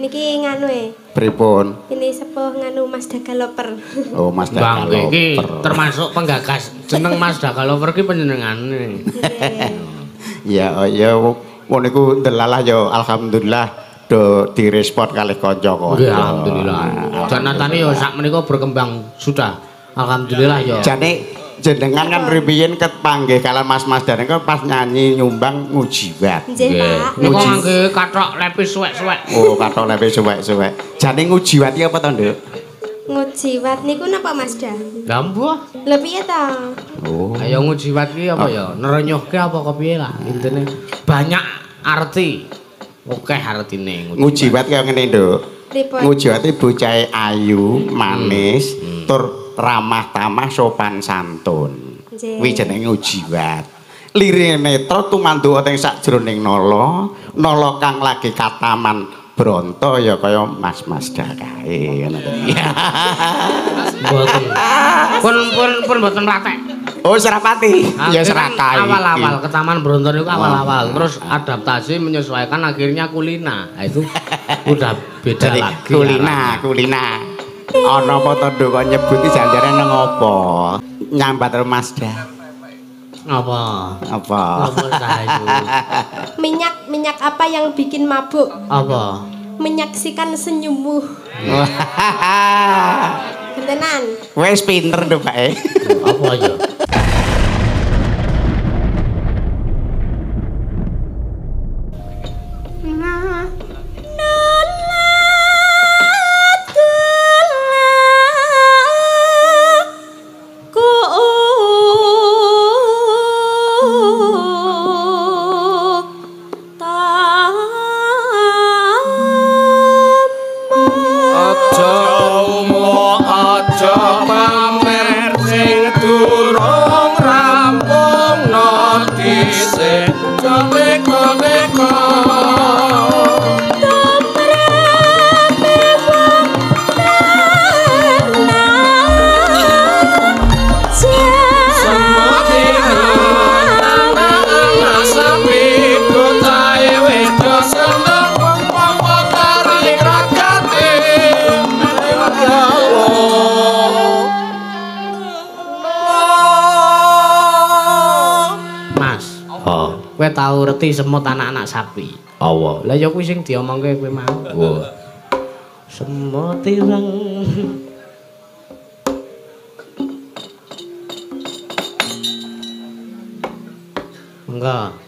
Niki nganu Pripun? Ini sepuh nganu Mas Dagaloper. Oh, Mas Dagaloper. Iki termasuk penggagas jeneng Mas Dagaloper ki panjenengane. Ya, ya ngono iku ndelalah ya alhamdulillah do direspon kalih kanca-kanca. Nggih, alhamdulillah. Janatane ya sak menika berkembang sudah. Alhamdulillah ya. Jane jenengan kan riyen ket panggih kalian Mas-mas dan niku pas nyanyi nyumbang ngujiwat. Nggih, Pak. Niku ngangge kathok lepis suwek-suwek. Oh, kathok lepis suwek-suwek. Jane ngujiwat iki apa to, Nduk? Ngujiwat niku napa Mas Da? Lah mbuh. Lha piye ta? Oh. Ayo ngujiwat ki apa ya? Nerenyuhke apa kepiye lah intine. Banyak arti. Oke artine ngujiwat kaya ngene, Nduk. Pripun? Ngujiwat iki bocahe ayu, manis, tur ramah tamah sopan santun. Kuwi jenenge ngujiwat. Lirine netra tumanduka teng sakjroning nala, nala kang lagi kataman bronto ya kaya mas-mas dakae ngono to. Mboten. Pun mboten praktek. Oh, Serapati. Ya Serakai. Awal-awal ke Taman Bronto itu awal-awal. Terus adaptasi menyesuaikan akhirnya Kulina. Nah, itu udah beda lagi. Kulina. Ana apa to Nduk kok nyebuti janjane nang apa? Nyambat karo Mas Da. Apa? Apa? Minyak apa yang bikin mabuk? Apa? Menyaksikan senyummu. Beneran. Wes pinter Nduk, Pak. Apa ya? Kowe tau reti semut anak-anak sapi. Awa. Lah ya kuwi sing diomongke kowe mau. Oh. Semut ireng. Enggak.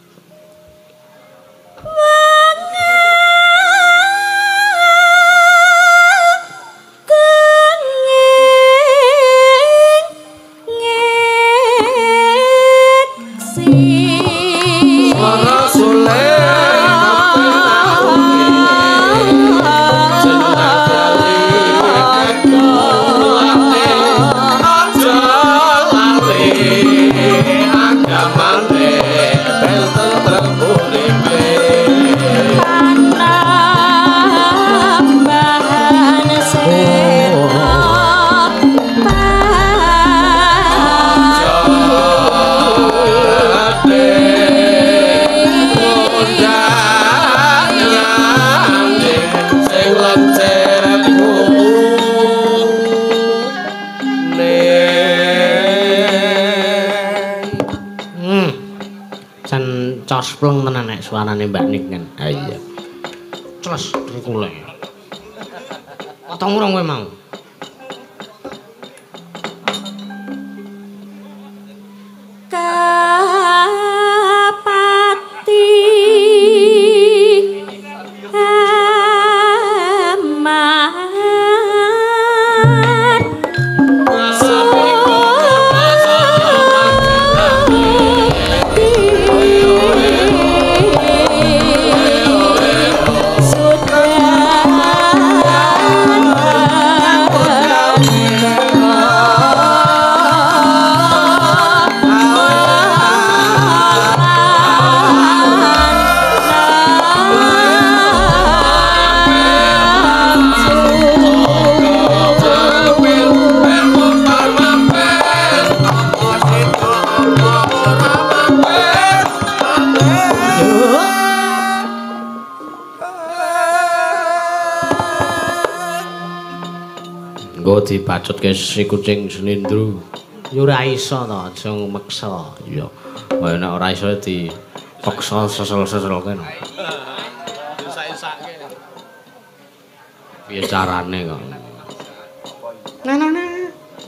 Cospleng tenan nek suarane Mbak Nik kan. Ah iya. Cles dengkule. Potong urung kowe mau. Engko dibacutke si kucing Senindru. Ya ora iso to, aja meksa. Ya. Kaya nek ora iso dipaksa sesel-seselke. Isa-isake. Piye carane kok? Nah.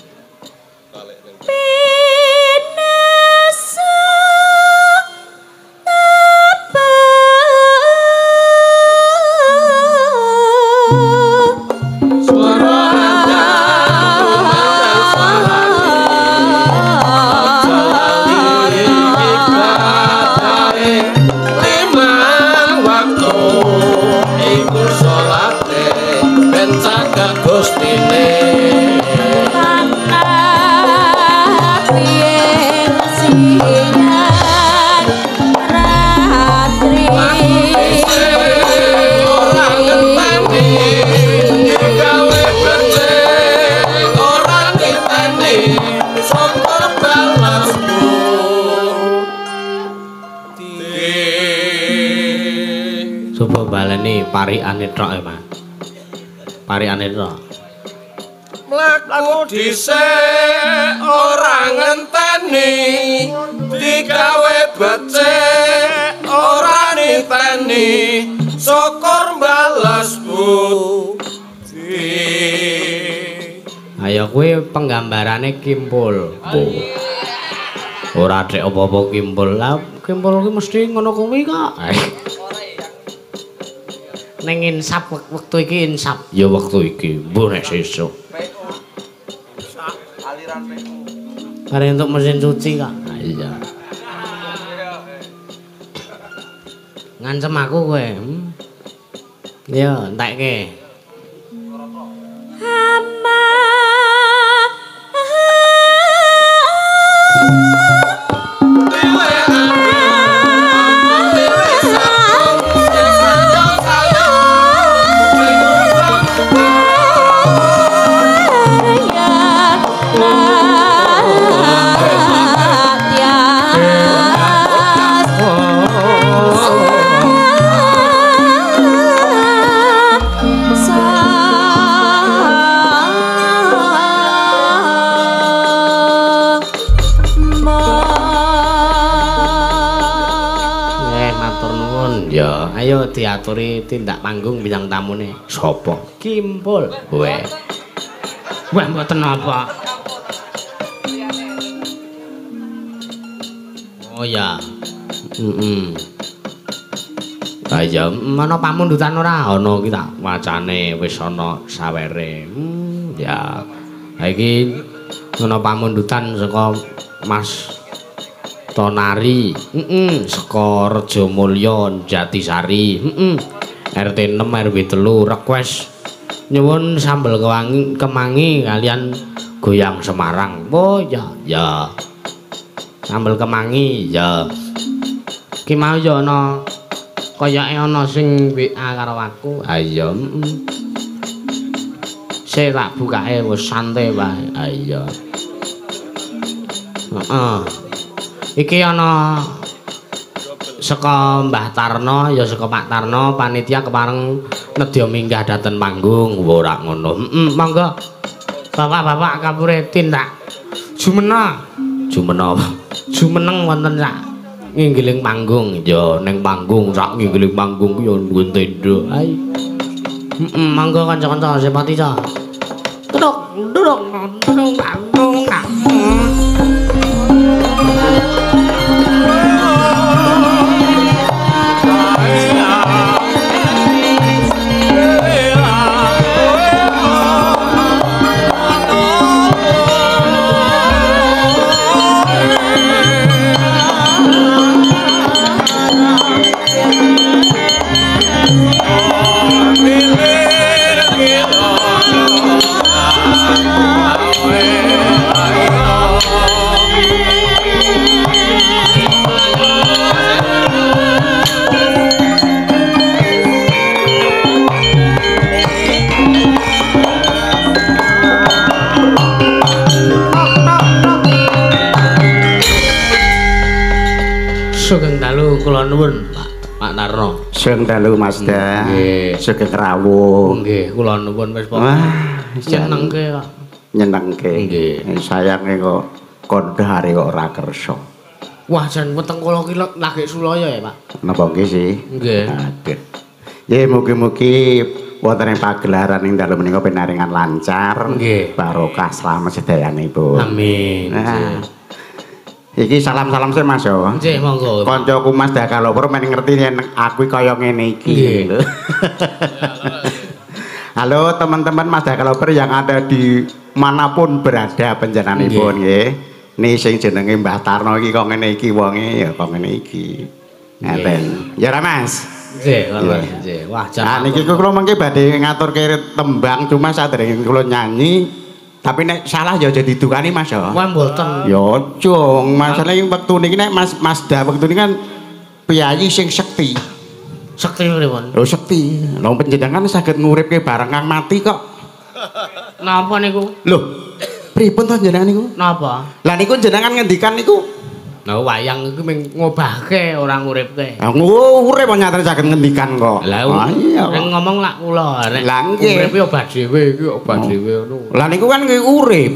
Parikane tok e, Mas. Parikane tok. Mlaku dhisik ora ngenteni, digawe becik ora niteni, syukur balas budi. Ayo kuwi penggambarane Kimpul. Ora dhek apa-apa Kimpul. Lah Kimpul kuwi mesti ngono kuwi kok. Neng insap waktu iki insap ya waktu iki mbuh nek sesuk aliran menu untuk mesin cuci kak iya ngancem aku kowe ya entekke ayo diaturi tindak panggung bintang tamune sapa Kimpul kowe wah mboten apa oh ya ayo mana pamundutan ora ana ki tak wacane wis ana sawere ya iki ana pamundutan saka Mas Tonari saka Rejomulya Jatisari RT 6 RW 3 request nyuwun sambel kemangi kalian goyang Semarang oh ya sambel kemangi ya ki mau ya ana kayake ana sing WA karo aku ayo sik tak bukake wis santai wae ayo iki ana saka Mbah Tarno ya saka Pak Tarno panitia kepareng nedya minggah dateng panggung ora ngono monggo bapak-bapak kapure tindak jumeneng wonten sak nginggiling panggung ya ning panggung sak nginggiling panggung ku ya nggon tenda ae monggo kanca-kanca sepati ca duduk panggung Sugeng dalu kula nuwun Pak Tarno. Sugeng dalu Mas Da. Nggih. Sugeng rawuh. Nggih, kula nuwun wis Wah. Nyenengke kok. Nyenengke. Nggih. Sayange kok kondhare kok ora kersa. Wah, jan weteng kula ki lagi sulaya ya, Pak. Napa nggih sih? Nggih. Aduh. Ya mugi-mugi wonten ing pagelaran ing dalem menika pinaringan lancar. Nggih. Barokah slamet sedayanipun. Amin. Nah. Iki salam-salam sih Mas yo. Nggih, monggo. Kancaku Mas Dakalopur men ngerti yen aku kaya ngene iki. Nggih. Halo teman-teman Mas Dakalopur yang ada di manapun berada panjenenganipun nggih. Nih sing jenenge Mbah Tarno iki kok ngene iki wonge ya kok ngene iki. Ngaten. Ya ra Mas. Nggih, nggih. Wah, Nah niki kula mengke badhe ngaturke tembang cuma saderenge kula nyanyi tapi nek salah ya aja didukani Mas ya. Wah, mboten. Ya jong, masalah iki wektu niki nek Mas Da wektu niki kan piyayi sing sekti. Sekti pripun? Lho sekti. Lha panjenengan saged nguripke barang kang mati kok. Napa niku? Lho, pripun to jenengan niku? Napa? Lah niku jenengan ngendikan niku Nah, wayang iku mung ngobahke ora nguripke. ah, urip kok nyatane saged ngendikan kok. Lah iya. nek ngomong lak kula nek Lah, nggih. uripe obat dhewe iki obat dhewe ngono. Lah niku kan nggih urip.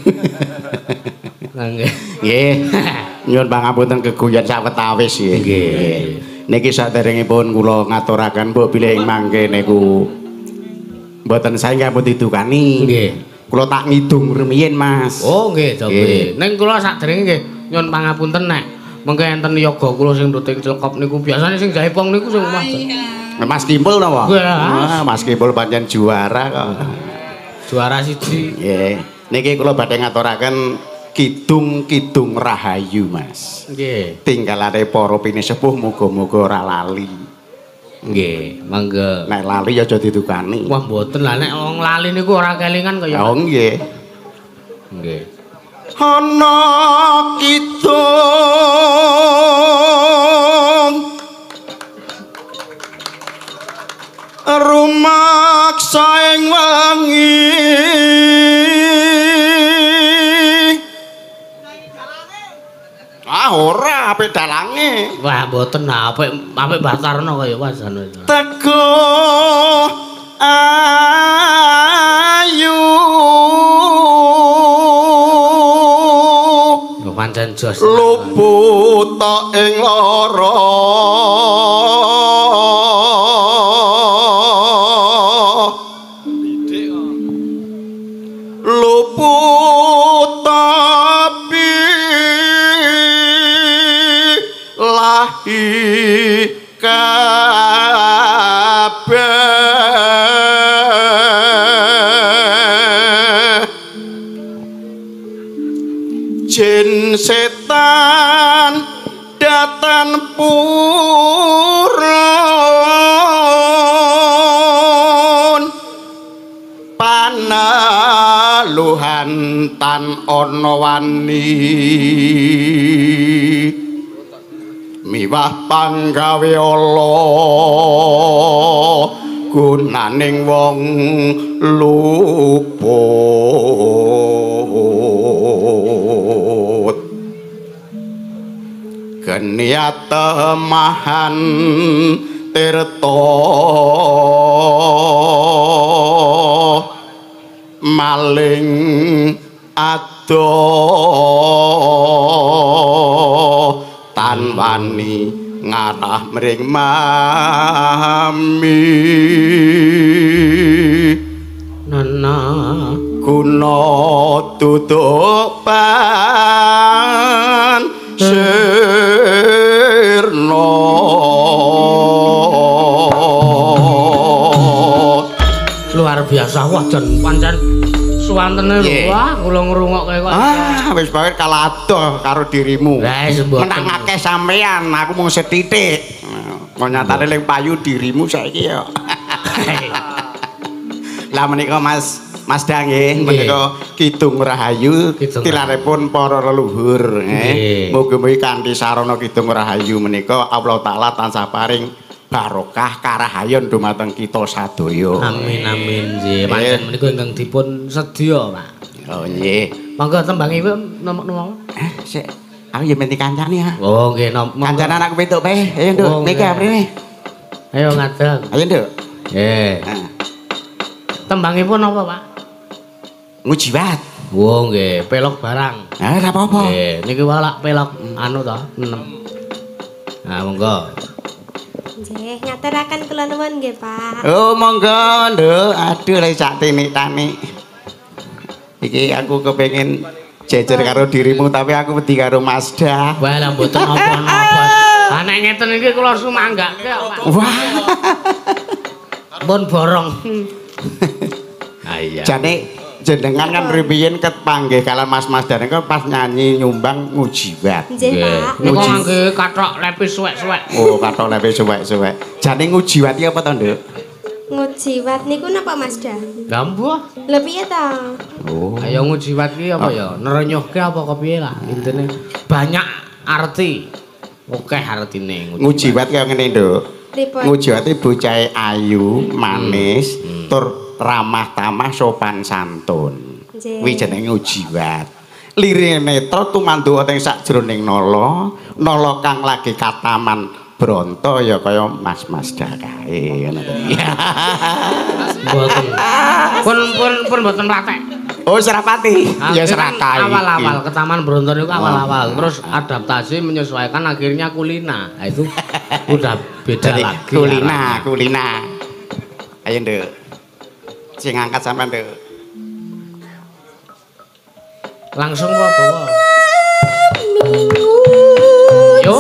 Lah nggih. Nggih. Nyuwun pangapunten keguyon sawetawis nggih. Nggih. Niki saderengipun kula ngaturaken mbok bilih ing mangke niku mboten sae ampun didukani. Nggih. Kula tak ngidung rumiyin Mas. Oh nggih, Dok. Nggih. Ning kula sadèrèngé nggih nyuwun pangapunten nek mengke enten yoga kula sing ruting cekop niku biasane sing gawe pong niku sing omah. Mas Kimpul napa? Nggih. Mas Kimpul pancen juara kok. Juara siji. Nggih. Niki kula badhe ngaturaken kidung-kidung rahayu Mas. Nggih. Tinggalane para pinisepuh muga-muga ora lali. Nggih, mangga. Nek lali ya aja didukani. Wah, mboten lah nek wong lali niku ora kelingan kaya. Oh nggih. Nggih. Ana kidung rumaksa ing wengi ora apik dalange Wah, mboten apik Mbah Tarno kaya wasan wis. teko ayu Pancen jos. luput ing lara luput tapi lahi kabeh jin setan datan purun panaluhan tan ana wani miwah panggawe Allah gunaning wong luput geniat temahan tirta maling ado tan wani ngarah mring mami Nana guna tutupan sirna luar biasa wah jan pancen suwantene wah kula ngrungokke kok. Wis bae kalah adoh karo dirimu. Lah semboten. Menang akeh sampean, aku mung setitik. Kok nyatane ling payu dirimu saiki ya. Lah menika Mas Dang nggih, menika Kidung Rahayu tilaripun para leluhur nggih. Mugi-mugi kanthi sarana Kidung Rahayu menika Allah taala tansah paring barokah karahayon dumateng kita sadaya. Amin amin nggih. Pancen menika ingkang dipun sedya, Pak. Oh nggih. Monggo tembangipun nomor. Sik. Aku ya menti kancane ya. Oh nggih, kancane anak wedok bae. Ayo Nduk, niki aprene. Ayo ngadeg. Ayo Nduk. Nggih. Tembangipun apa, Pak? ngujiwat. Oh nggih, pelok barang. Ora apa-apa. Nggih, niki walak pelok anu to, 6. Nah, monggo. Nggih, ngaturaken kula nuwun nggih, Pak. Oh, monggo, Nduk. Aduh, lek sak tinik-tanik. Iki aku kepengin jejer karo dirimu tapi aku wedi karo Masda. Wah, lah mboten napa-napa. Ah nek ngeten iki kula sumanggake kok, Pak. Wah. Pun borong. Ah iya. Jane jenengan kan riyen ket panggih kalian Mas Masda niku pas nyanyi nyumbang ngujiwat. Nggih, Pak. Niku ngangge kathok lepis suwek-suwek. Oh, kathok lepe suwek-suwek. Jane ngujiwat iki apa to, Nduk? Ngujiwat niku napa Mas Da? Gambuh. Lha piye ta? Oh. Ayo ngujiwat ki apa ya? Nerenyuhke apa kepiye lah intine. Banyak arti. Oke artine Ngujiwat kaya ngene, Nduk. Pripun? Ngujiwat iki bocahe ayu, manis, tur ramah tamah sopan santun. Nggih. Kuwi jenenge ngujiwat. Lirine netra tumanduka teng sakjroning nala, nala kang lagi kataman bronto ya kaya Mas Masda kae ngono. Mboten. Pun mboten pratek. Oh, Serapati. Ya Serakae. Awal-awal ke Taman Bronton itu awal-awal. Terus adaptasi menyesuaikan akhirnya kulina. Nah, itu udah beda Jadi, lagi. kulina. Ayo, Nduk. Sing ngangkat sampean, Nduk. Langsung kok bawa. Yo.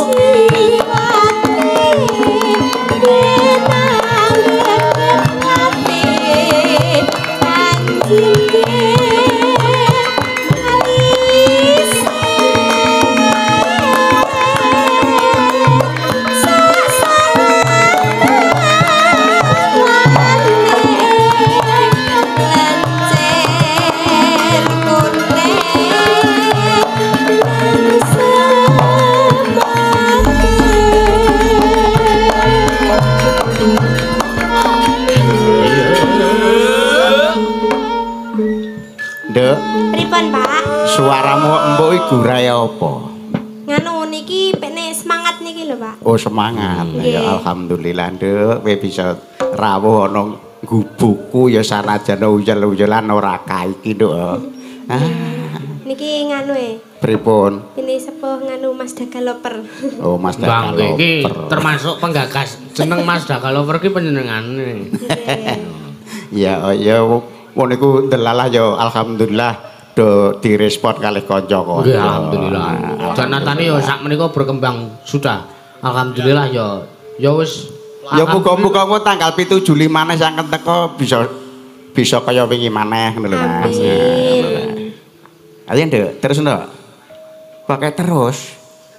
Nduk, Pripun, Pak? suaramu mbok iki gurahe apa? Nganu niki pekne semangat niki lho, Pak. Oh, semangat. Nggih. Ya alhamdulillah, Nduk, kowe bisa rawuh ana gubuku ya sanajan uyel-uyelan ora kae iki, Nduk. Ah, Niki nganu pripun? ini sepuh nganu Mas Developer. Oh, Mas Bang Dakaloper. iki termasuk penggagas jeneng Mas Dakaloper ki panjenengane. Ya, ya ngono iku delalah ya alhamdulillah do direspon kalih kanca-kanca. Nggih, alhamdulillah. Janatane ya sak menika berkembang sudah. Alhamdulillah ya wis Ya muga-muga engko tanggal 7 Juli maneh saken teko bisa kaya wingi maneh ngono lho, Mas. Amin. Ayo, Nduk, terus, Nduk. Pakai terus.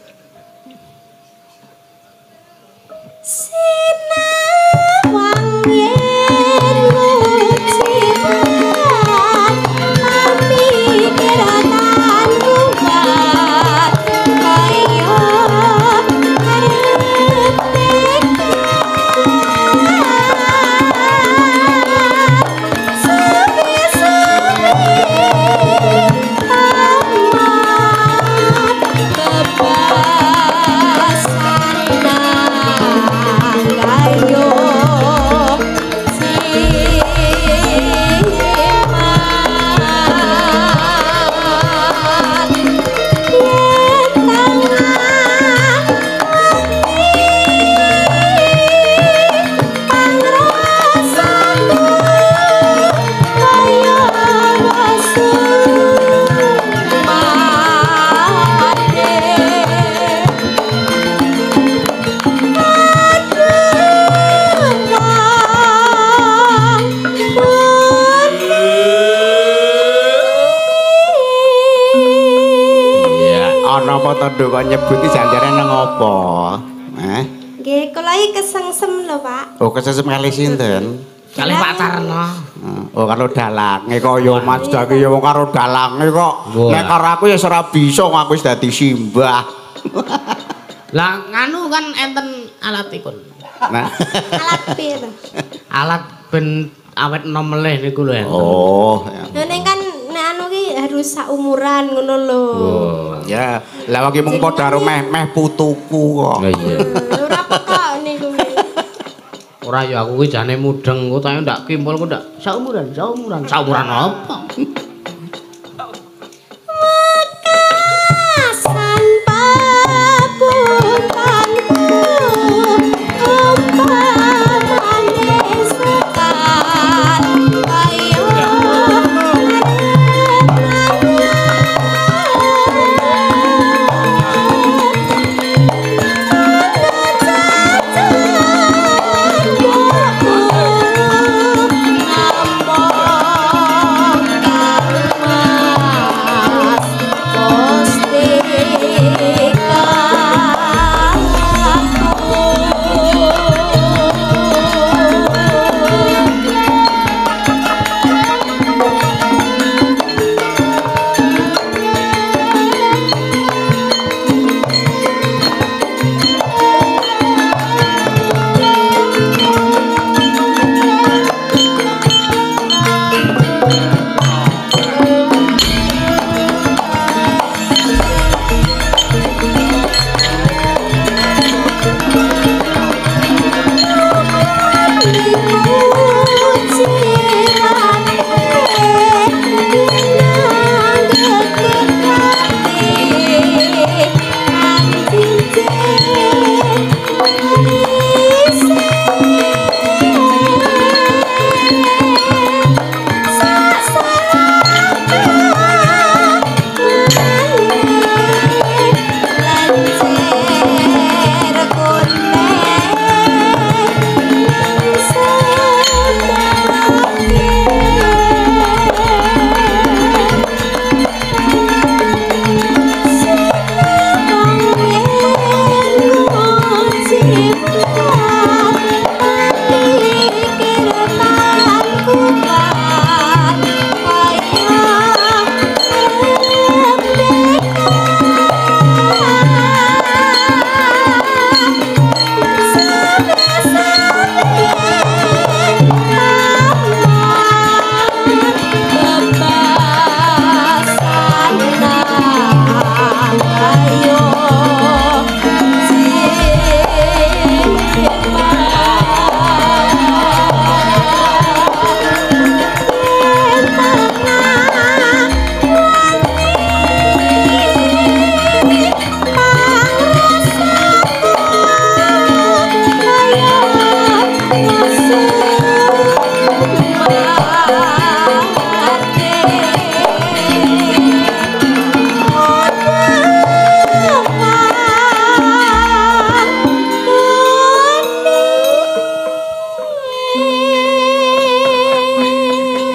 Sinawang yen ngujiwat pamikiran kuat kaya Ana apa to, Nduk, kok nyebut iki janjane nang apa? nggih kula iki kesengsem lho, Pak. Oh, kesesem kali sinten? kalih Pak Tarno. Oh, karo dalange kaya Mas Daki ya wong karo dalange kok. Wah. Nek karo aku ya ora bisa kok aku wis dadi simbah. Lah nganu kan enten alatipun. Nah. Alat piye to? Alat ben awet enom melih niku lho. Oh. Lha ning kan nek anu ki harus saumuran ngono lho. Ya, lah iki mung padha karo meh putuku kok. Iya. Ora pekok niku. Ora ya aku ki jane mudeng kok tak ndak kimpul kok ndak saumuran. Saumuran apa?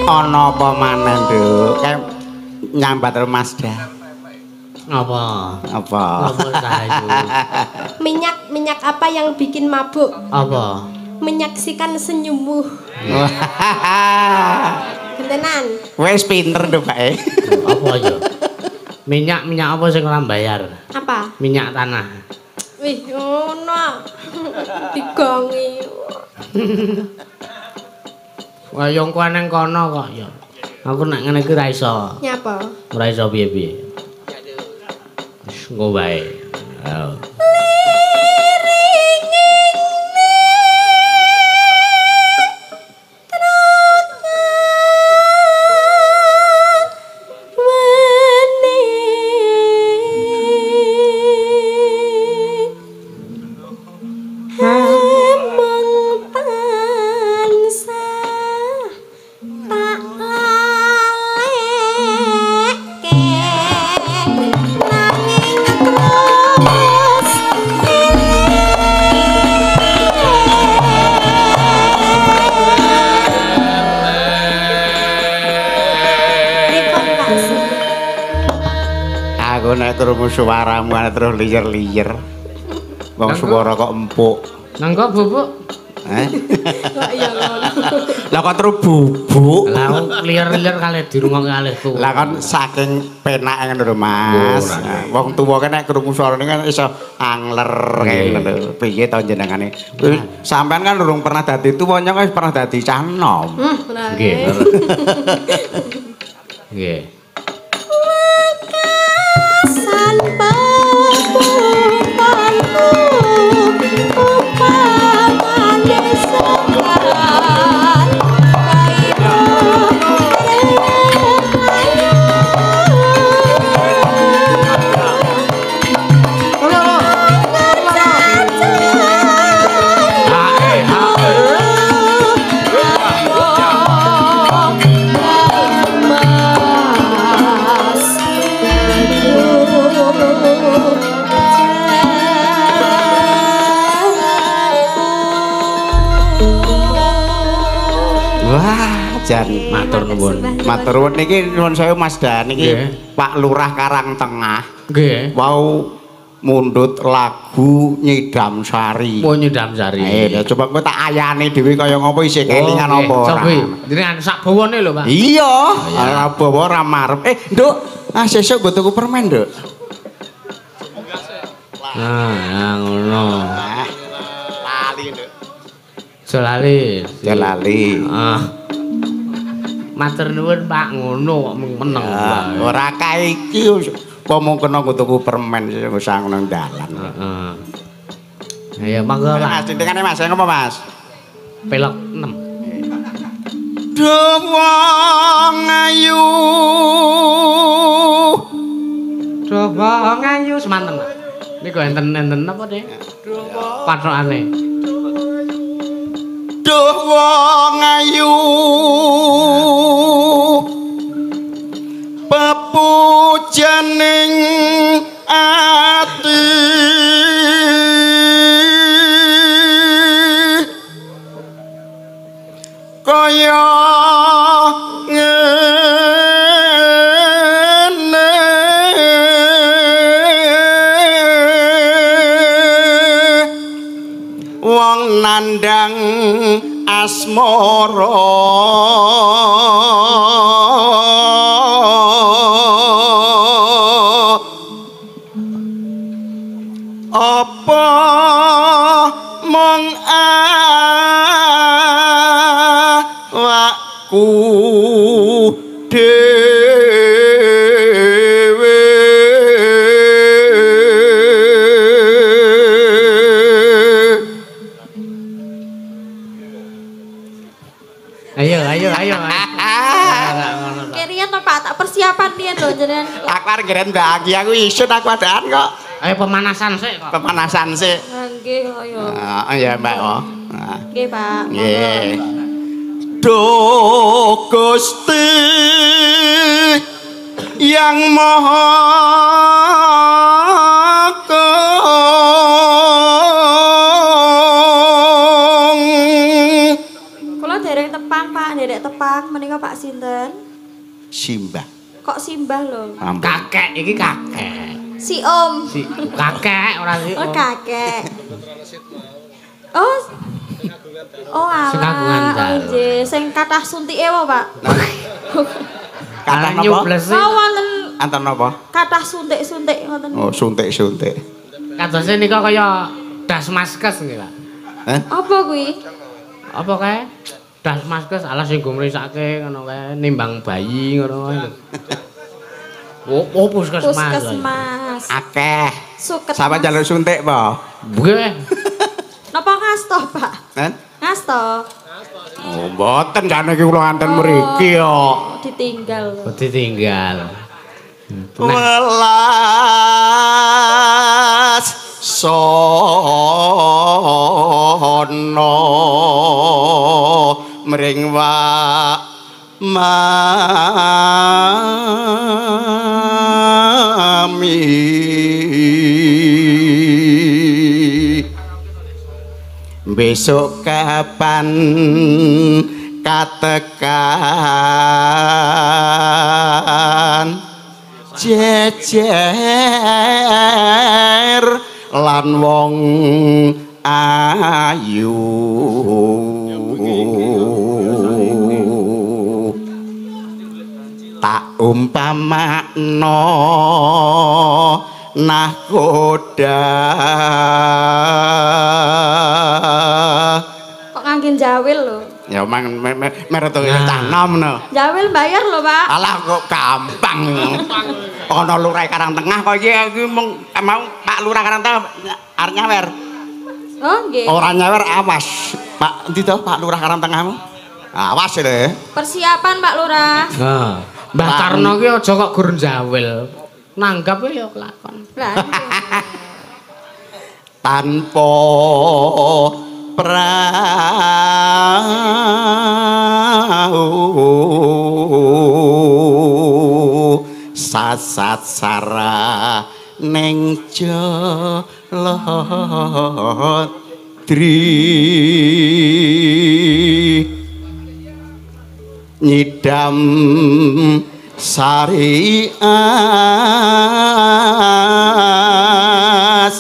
Ana apa maneh, Nduk? Kayak nyambat karo Mas Dah. Apa? Apa? Apa Rahayu? Minyak apa yang bikin mabuk? Apa? Menyaksikan senyummu. Gentenan. Wes pinter Nduk, Pak. Apa ya? Minyak apa sing ora bayar? Apa? Minyak tanah. Wih, ngono. Digongi. Wayang ku nang kono kok ya. Aku nek ngene iki ra iso. Nyapa? Ora iso piye-piye. Wis engko wae. Ayo. Nek krungu suaramu terus liyer-liyer. Wong swara kok empuk. Nangko bubuk? Kok iya ngono. Lah kok terus bubuk. Lah liyer-liyer kalih dirungokke kalih tuwa. Lah kan saking penake ngono lho, Mas. Wong tuwa kan nek krungu suarane kan iso angler kene lho. Piye to jenengane? Sampean kan durung pernah dadi tuwa nyong wis pernah dadi cah enom. Nggih. Nggih. Jan matur nuwun. Matur nuwun niki nuwun sewu Mas Dan niki Pak Lurah Karang Tengah. Nggih. Wau mundhut lagu Nyidam Sari. Oh Nyidam Sari. Ya coba kowe tak ayane dhewe kaya ngopo isih kelingan apa ora. Coba jenengan sak bawane lho, Pak. Iya, ora bawa ora marep. Nduk, sesuk nggo tuku permen, Nduk. Nah, ngono. Lali, Nduk. Jolali. Jolali. Matur nuwun Pak ngono kok meneng. Ora kae iki kok mung kena tuku permen wis nang dalan. Heeh. Ya mangga Pak. Mas tintikane Mas, ngopo Mas? Pelok 6. Wong ayu. Wong ayu semanten. Niku enten apa, Dik? Patrokane. Duh wong ayu pepujaning ati kaya ngene wong nandang asmara apa mong awakku dhewe Ayo. Kirian to Pak, tak persiapan dia lho jenengan. Aku arep ngeren bagi aku isun aku adaan kok. Ayo pemanasan sik kok. Pemanasan sik. Nggih, ayo. Ya Mbak. Nggih, Pak. Nggih. Duh Gusti yang Maha Kong. Kula dereng tepang Pak, Dedek Tepang menika Pak sinten? Simbah. Kok Simbah lho? Ampun. Kakek iki kakek. Si Om. Si kakek ora si Oh Om. kakek. Oh. Oh Sing kagungan alah. dalu. Oh nggih, sing kathah suntike wae, Pak. Kata napa? nyubles Oh wonten Anten napa? kathah suntik-suntik ngoten. Oh, suntik-suntik. Kadose nika kaya das maskes nggih, Pak. Hah? Apa kuwi? Apa kae? Das maskes alas sing go mrisake ngono kae, nimbang bayi ngono kae. Oh, puskesmas. Puskesmas. Akeh. Suket. Sampe njaluk suntik apa? Nggih. Napa ngasto, Pak? Hah? Ngasto. Oh, mboten jane iki kula anten mriki kok. Ditinggal. Ditinggal. Welas sono mring wa mami besok kapan katekan jejer lan wong ayu tak umpamakno nahkoda Kok nganggen jawil lho? ya mang mereto cah nom no. Jawil bayar lho, Pak. Alah kok gampang. Ana lurah Karang Tengah kok iki mung mau Pak Lurah Karang Tengah arep nyawer. Oh, nggih. Ora nyawer awas. Pak endi to Pak Lurah Karang Tengahmu? Awas lho. Persiapan Pak Lurah. Nah, Mbah Tarno ki aja kok gur jawil. Nanggap ya kelakon. Lah. Tanpa prau sasat sara ning Jalodri nyidam sarias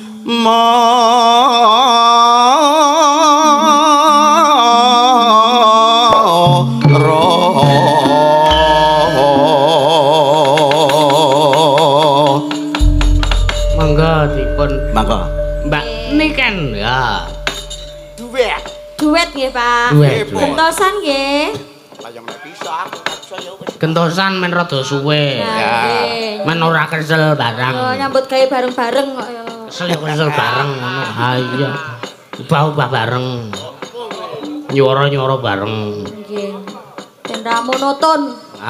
Mangga dipun mangga Mbak Niken ya. duet Duet nggih, Pak. Duet. Gentosan nggih. layang bisa Gentosan men rada suwe. Nah, Ya. nggih. Men ora kesel barang. Oh, nyambut gawe bareng-bareng kok ya. Kesel bareng ngono. Ha iya. Ubah-ubah bareng. Nyuara-nyuara bareng. Nggih. Ben ra monoton.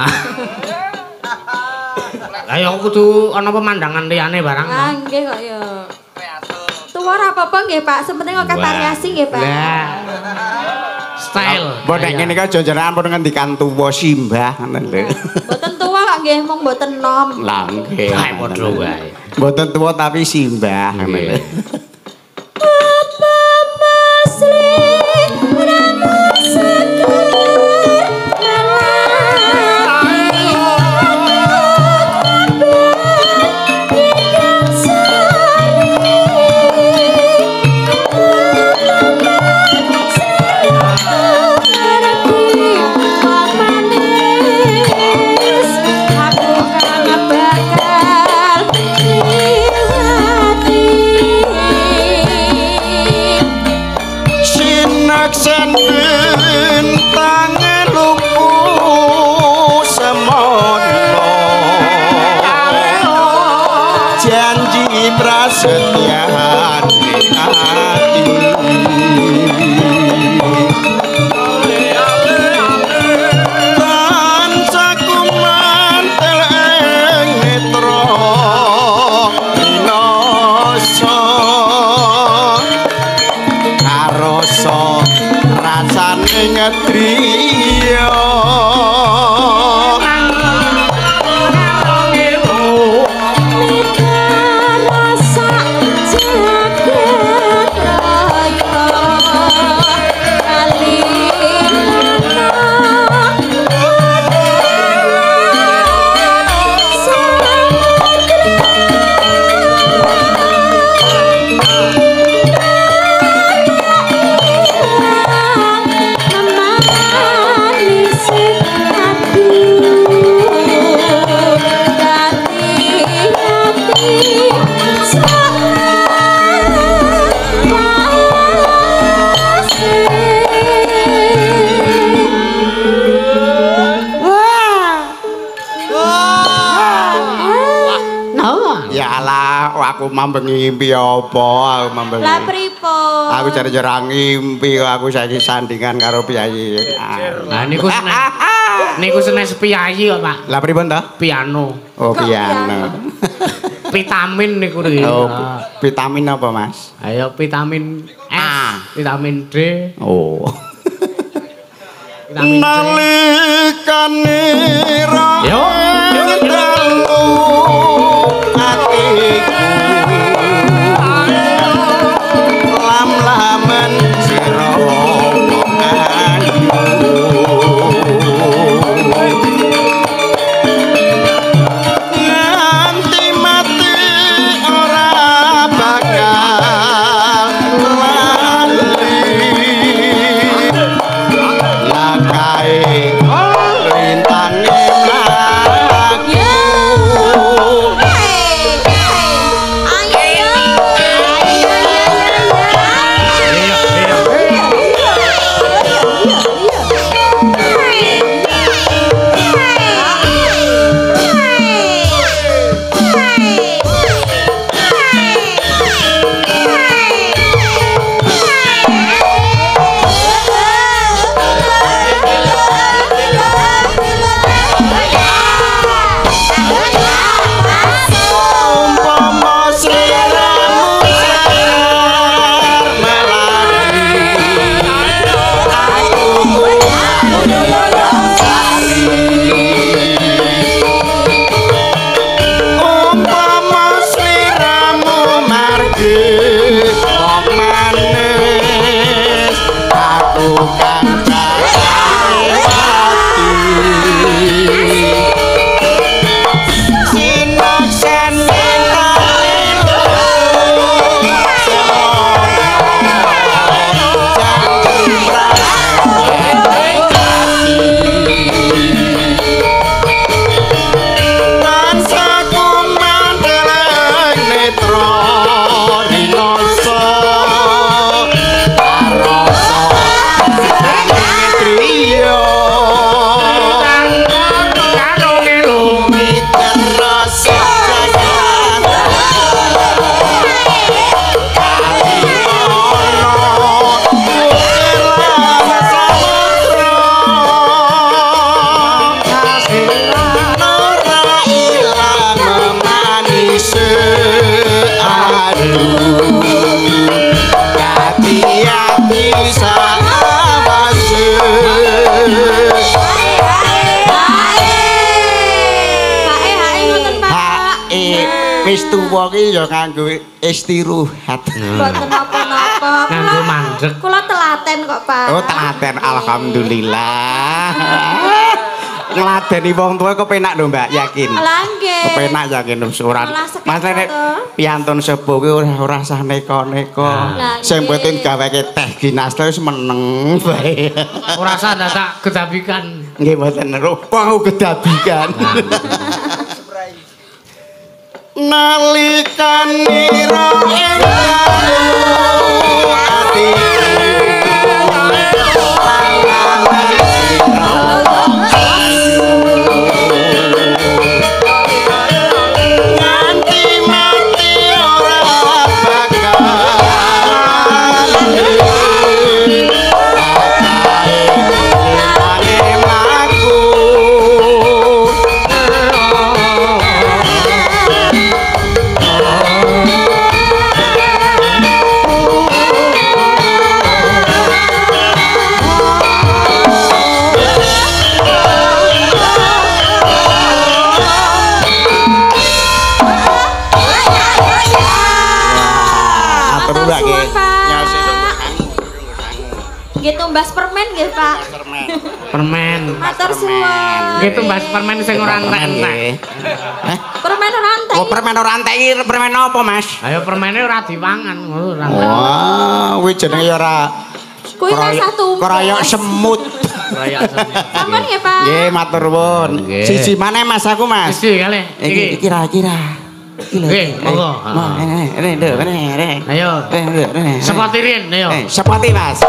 Lah ya kudu ana pemandangan liyane barang. Ah, nggih kok ya. Tuwa ora apa-apa nggih, Pak. Sepenting kok variasi nggih, Pak. Lah. Style. mbok nek ngene iki jajaran pun ngendikan tuwa simbah ngoten lho Mboten tuwa kok nggih, mung mboten nom. lah nggih Kae padha wae. mboten tuwa tapi simbah ngoten lho Apa masri rama Aku kan bakal liwati aku mambengi ngimpi apa? Aku mambengi. Lah pripun? Aku jarang ngimpi aku saiki sandingan karo piyayi. Lah niku senes piyayi kok, Pak. Lah pripun to? Piano. Oh, piano. Vitamin niku iki. Oh, vitamin apa, Mas? Ayo vitamin A, vitamin D. Oh. Vitamin C. Nalikane Yo. dalu atiku lam-lamen sira nganti mati ora bakal lali lakae rintange wis tuwa ki ya kanggo istirahat. Mboten napa-napa. Nganggo mandeg. Kula telaten kok, Pak. Oh, telaten alhamdulillah. Ngladeni wong tuwa kepenak lho, Mbak, yakin. Lah nggih. Kepenak yakin usuran. Mas nek piantun sepuh ki ora usah neko-neko. Sing penting gaweke teh ginas wis meneng bae. Ora usah tak gedabikan. Nggih mboten rupa gedabikan. Nalikane ira ing ati nganti mati ora bakal nggih tumbas permen nggih, Pak. Permen. Matur suwun. Nggih tumbas permen sing ora entek-entek. Hah? Permen ora entek. Oh, permen ora entek iki permen apa, Mas? Ayo permene ora dipangan ngono ora. Wah, kuwi jenenge ora kuwi rasah tumpuk. Kroyok semut. Kroyok semut. Ampun nggih, Pak. Nggih, matur nuwun. Siji maneh Mas aku, Mas. Siji kalih. Iki kira-kira. Nggih, monggo. Ini. Ayo. Sepotirin, ayo. Sepoti, Mas.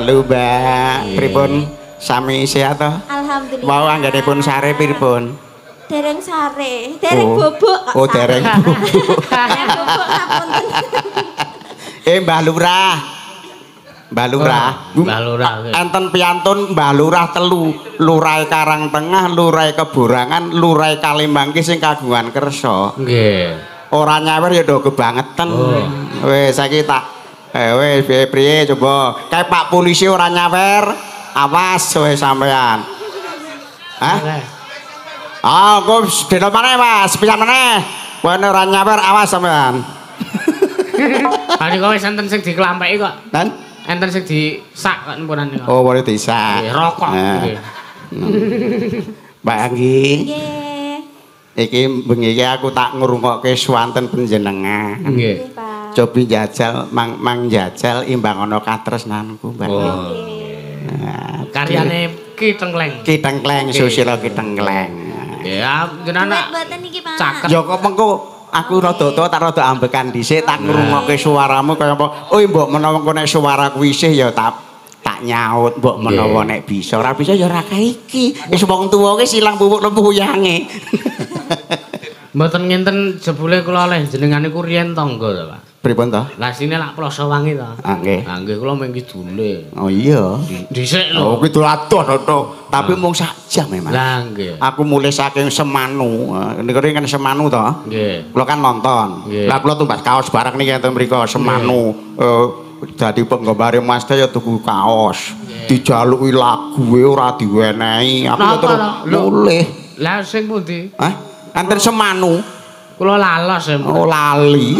Halo Mbak, pripun sami sehat to? Alhamdulillah. Mau anggenipun sare pripun? Dereng sare, dereng bubuk kok. Oh, dereng bubuk. Dereng bubuk ngapunten. Mbah Lurah. Mbah Lurah. Mbah Lurah. Enten piantun Mbah Lurah telu, Lurahe Karangtengah, Lurahe Keburangan, Lurahe Kalimbangki sing kagungan kersa. Nggih. Ora nyawer ya do kebangetan. Wis saiki tak wis piye coba. Kayak Pak polisi ora nyawer. Awas wis sampean. Hah? Ah, kok dene maneh Mas, pisan maneh. Kowe ora nyawer awas sampean. Bari kowe enten sing diklampeki kok. Dan Enten sing disak kok empunane kok. oh boleh disak. Nggih, rokok nggih. Mbak Anggi. Nggih. Iki bengi iki aku tak ngrungokke swanten panjenengan. Nggih. Pak. Cobi jajal mang jajal imbang ana katresnanku, Mbak. Oh. Karyane Ki Tengkleng. Ki Tengkleng, Susilo Ki Tengkleng. Ya, jenengan Mboten iki, Pak. caket. Ya kok mengko aku rada tuwa tak rada ambekan dhisik tak ngrungokke suaramu kaya apa. Oh, mbok menawa nek suaraku isih ya tak nyaut, mbok menawa nek bisa. Ora bisa ya ora kae iki. Wis wong tuwa ki silang pupuk lempuyange. Mboten ngenten jebule kula oleh jenengan niku riyen tangga to, Pak. Pripun to? Lah sine lak Plasa Wangi to. Ah nggih. Lah nggih kula mung kidule. Oh iya. Dhisik Oh lho. kuwi doladon to. Tapi mung sak jam memang. Lah nggih. Aku mulai saking Semanu. Niku kan Semanu to. Nggih. Kula kan nonton. Nggih. Lah kula tumbas kaos barang niki enten mriku Semanu. Dadi penggembare Mas ya tuku kaos. Dijaluki lagu ora diwenehi. Aku ya terus mulih. Lah sing pundi? Hah? Enten Semanu. Kula lalos ya. Oh lali.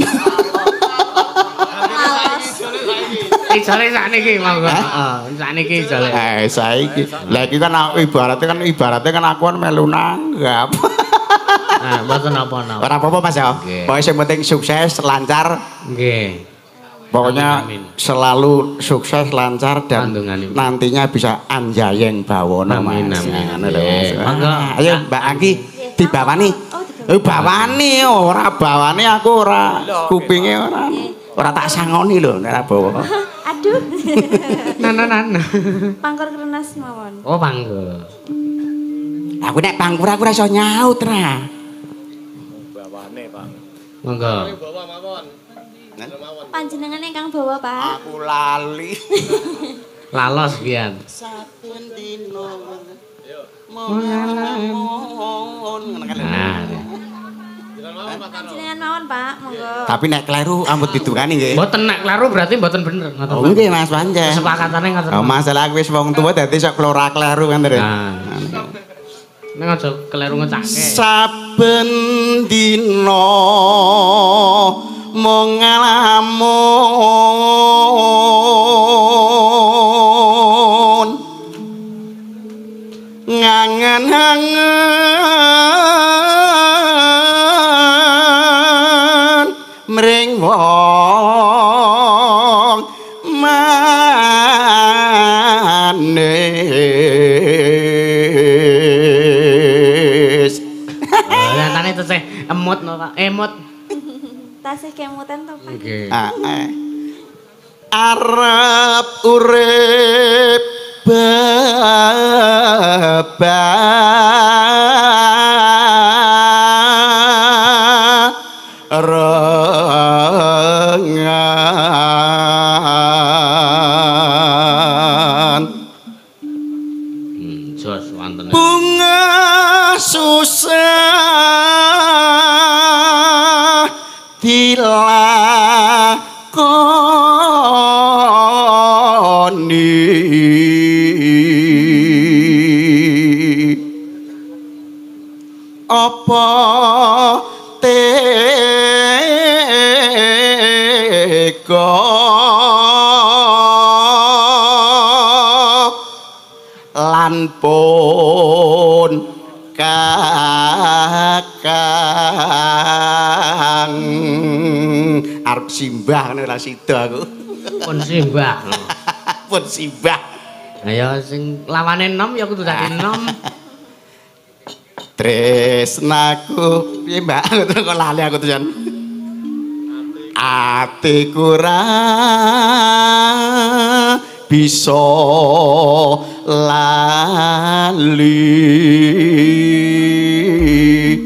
Ijole sakniki monggo. Heeh, sakniki ijole. Saiki. Lah iki kan ibaratnya kan aku kan melu nanggap. Nah, mboten napa-napa. Ora apa-apa Mas ya. Pokoke sing penting sukses, lancar. Nggih. Pokoknya selalu sukses, lancar dan Kandunganipun. nantinya bisa anjayeng bawono Mas. Amin, amin. Ngono lho, Mas. Monggo. Ayo Mbak Anggi dibawani. Bawani ora bawani aku ora kupinge ora tak sangoni lho nek ora bawa. Aduh. Nana. Pangkur krenas mawon. Oh, panggo. Aku nek pangkur aku ora iso nyaut ra. Bawane, Pak. Monggo. Bawa mawon. Panjenengan ingkang bawa, Pak. Aku lali. Lalos pian. Saben dino. Nah. Panjenengan mawon, Pak. Monggo. Tapi nek kleru ampun didukani nggih. Mboten nek kleru berarti mboten bener. Ngoten. Oh nggih Mas Panjen. Kesepakatane ngoten. Oh masalah aku wis wong tuwa dadi sok klora kleru kan terus. Nah. Nek aja kleru ngecake. Saben dina mung ngalamun ngangen-angen mring wong manis. Nyatane tesih emut no, Pak. Emut. Tasih kemutan to, Pak. Nggih. Arep urip bebarengan Jos wonten. bunga susah dilakoni apa tega lan pun kakang arep simbah ngono ora sida aku Pun simbah. pun simbah Ayo sing lawane enom ya kudu dadi enom. tresnaku piye Mbak kok lali aku tujan atiku ra bisa lali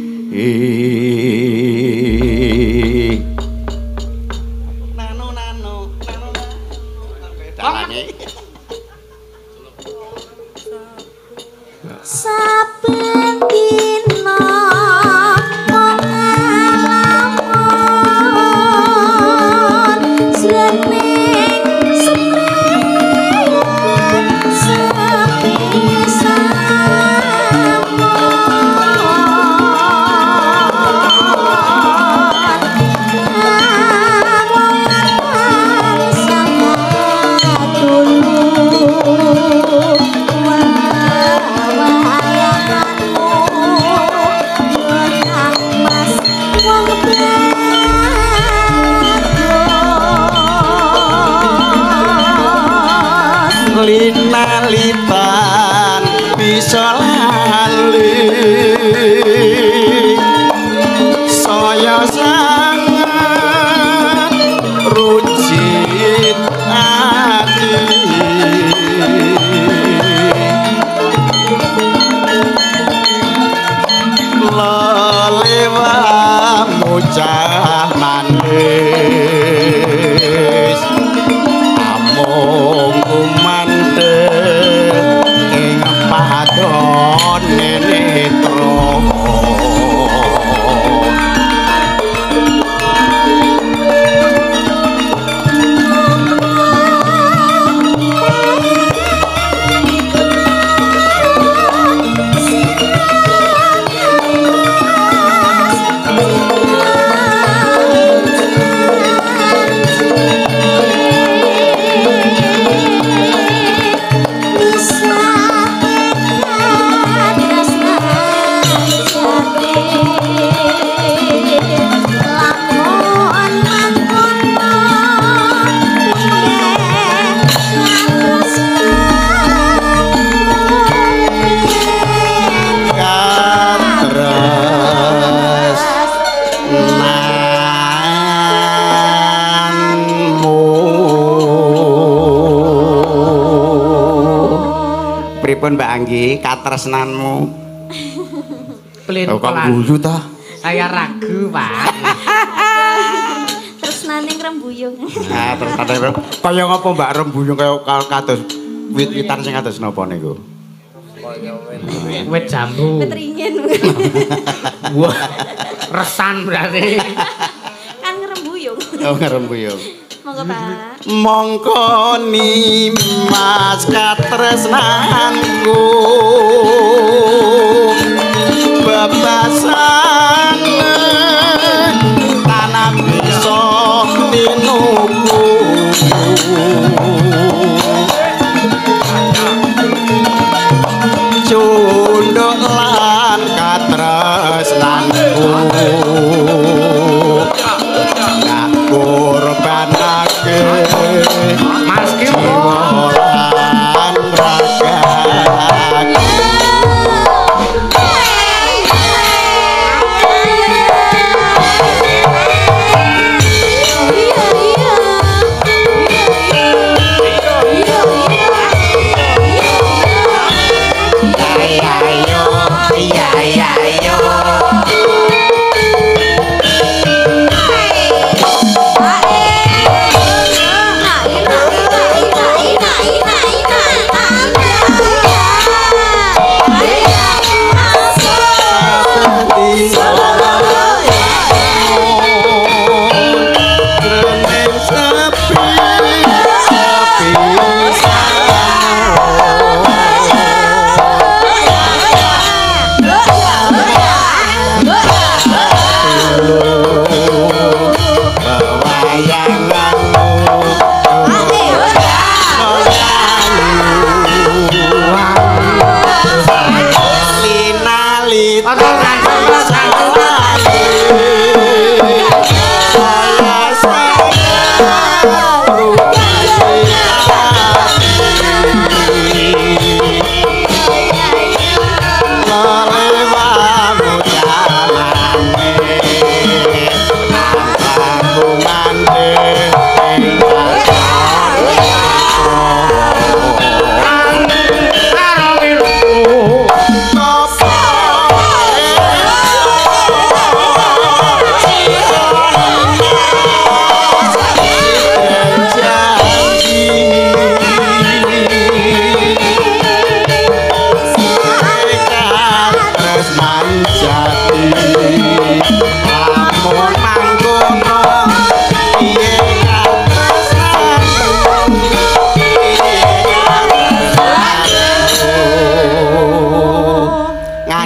saben dina kok alamun jroning semrayan linalitan bisa lali saya sangat rujit hati lelewamu cah manis amung kumandel ing padone netra pripun Mbak Anggi katresnanmu Pelin kok guyu ta saya ragu Pak tresnane ngrembuyung ah terus kaya ngapa Mbak rembuyung kaya kados wit-witan sing kados napa niku wit jambu wit ringin wah resan berarti kan ngrembuyung oh ngrembuyung monggo Pak mongko nimas katresnanku bebasan tanah bisa tinuku cunduk lan katresnanku nak korbanake Mas Kim jiwa lan raga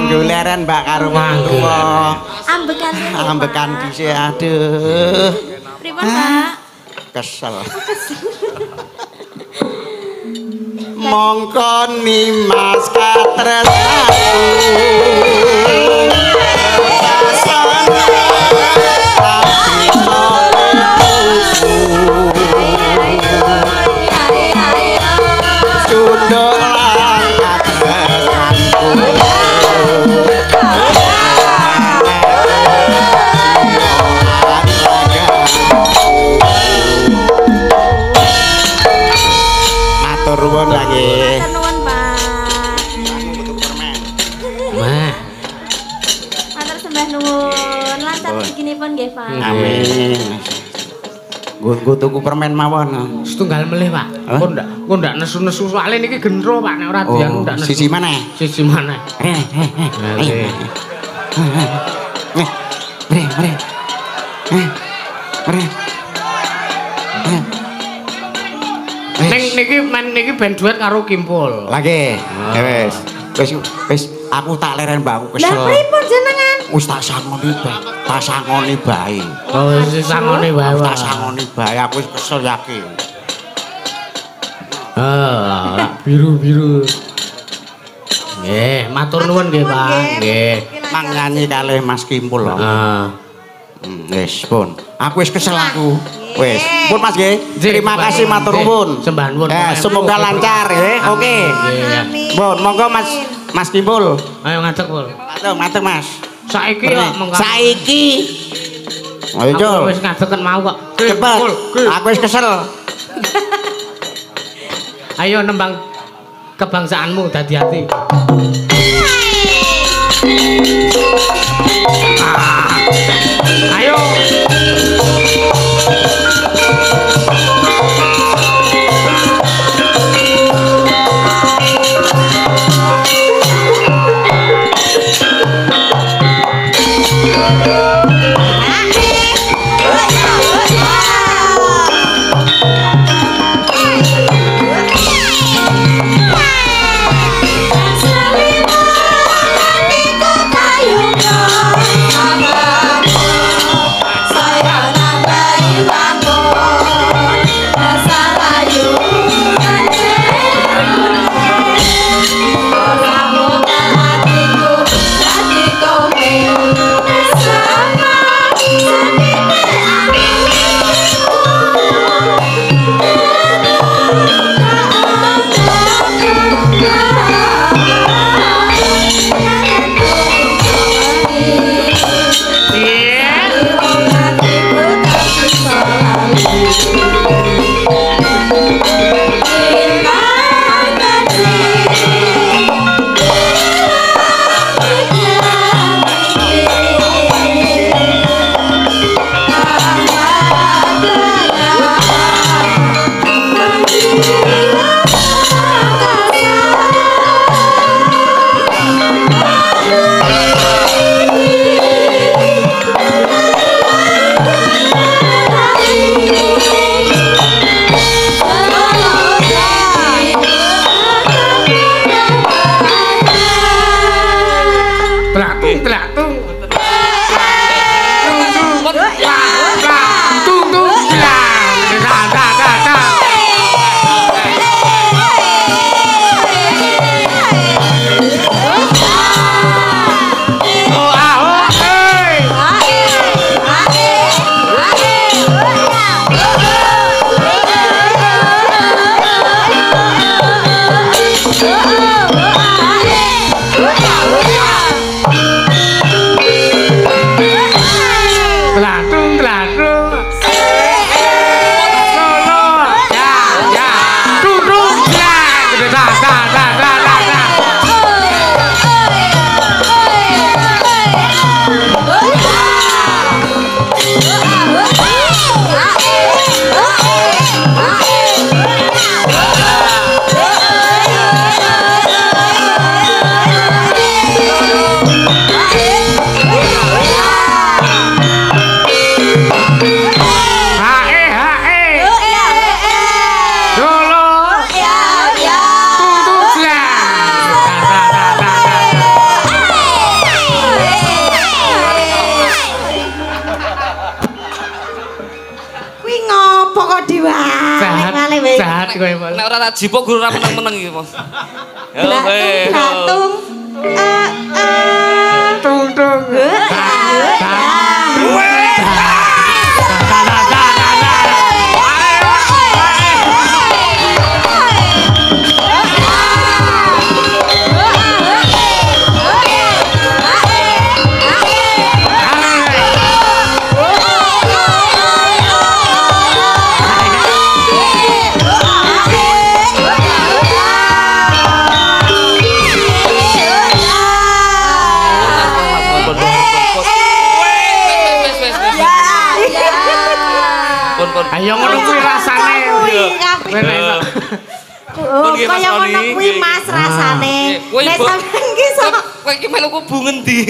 Mangguleren Mbak karo mangga. Ambekan. Ambekan dhisik aduh. Pripun, Pak? Kesel. Mongko nimas katresnaku. Matur nuwun lagi. Matur nuwun, Pak. Mah. Matur sembah nuwun. Lancar rezekinipun nggih, Pak. Amin. Nggo tuku permen mawon. Setunggal melih, Pak. Kok ndak nesu-nesu soalé niki gendro, Pak. Nek ora dianu ndak nesu. Siji maneh. Siji maneh. Niki ben duet karo Kimpul. Lagi. Wis aku tak leren mbakku kesel. Lah pripun jenengan? Wis tak sangoni bae. Oh, wis sangone wae. Tak sangoni bae aku wis kesel yakin. Biru-biru. Nggih, matur nuwun nggih, Pak. Nggih. Manganyi kalih Mas Kimpul lho. Wis, pun. Aku wis kesel aku. Wis, pun Mas nggih. Terima kasih matur nuwun. Sembah nuwun. Semoga lancar nggih. Oke. Pun, monggo Mas Kimpul. Ayo ngadeg, Pul. Matur Mas. Saiki kok Saiki. Ayo, Jul. Wis ngadegen mau kok. Cepet. Aku wis kesel. Ayo nembang kebangsaanmu dadi ati. Ayo. Selalu Nek ora tak jipuk guru ora meneng-meneng iki, Mas. Blatung. Tung tung. Ayo ngono kuwi rasane. Kaya ngono kuwi Mas rasane. Nek sampean ki sok kowe iki melu kubu ngendi?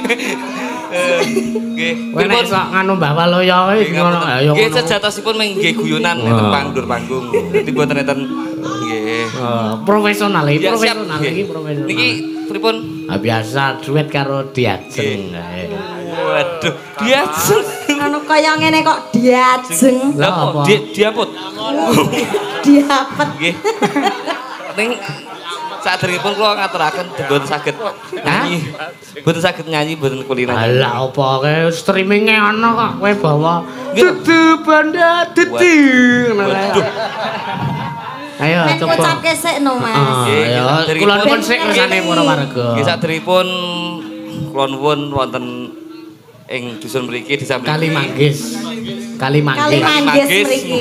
Nggih. Kowe nek sok nganu Mbah Waloya iki ngono ayo ngono. Nggih sejatosipun nggih guyonan enten pangdur panggung. Dadi mboten enten nggih. Profesional iki profesional. Niki pripun? Biasa duet karo Diajeng. Waduh, Diajeng. anu kaya ngene kok diajeng. Lah apa? Diaput. Diapet. Nggih. Ning saderengipun kula ngaturaken mboten saged nyanyi. Mboten saged nyanyi, mboten kuliner. Lah apa kowe streaming-e ana kok kowe bawa dudu banda dudu. Waduh. Ayo nek coba. ngucapke sik no Mas. Ayo kula nuwun sik ngersane para warga. Nggih saderengipun kula nuwun wonten ing dusun mriki disamping Kalimanggis. Kalimanggis mriki.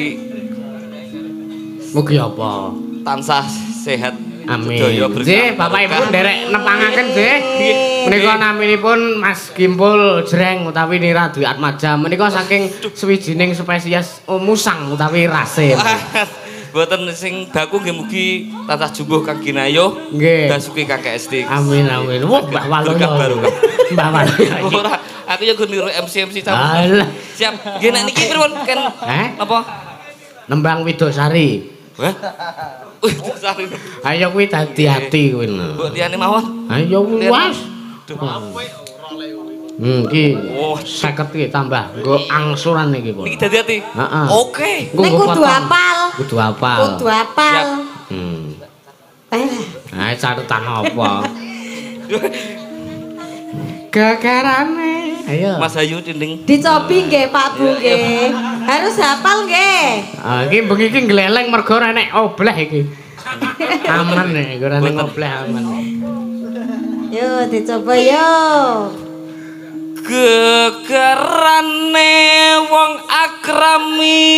Mugi apa? Tansah sehat. Amin. Sedaya berkah. Nggih, Bapak Ibu nderek nepangaken nggih. Menika naminipun Mas Gimpul Jreng utawi Nira Dwi Atmaja. Menika saking sewijining spesies musang utawi rasin. Boten sing baku nggih mugi tansah jumbuh Kang Ginayo. Nggih. Basuki Kakek SD. Amin amin. Wah, Mbah Waloya. Mbah Waloya. Ora, aku yo niru MC Alah. Siap. Nggih nek niki pripun Ken? Apa? Nembang Widosari. Hah? Widosari. Ayo kuwi dadi ati kuwi. Mbok liyane mawon. Ayo luas. Iki 50 iki tambah nggo angsuran iki, Pun. Niki dadi ati. Heeh. Oke. Nek kudu apal. Kudu apal. Kudu apal. Nah, catetan apa? Gagarane. Ayo. Mas Ayu Dinding. Dicobi nggih Pak Bu nggih. Harus hafal nggih. Ah, iki bengi iki gleleng mergo ora nek obleh iki. Aman nek ora nek obleh aman. Yo dicoba yo. Gegerane wong akrami.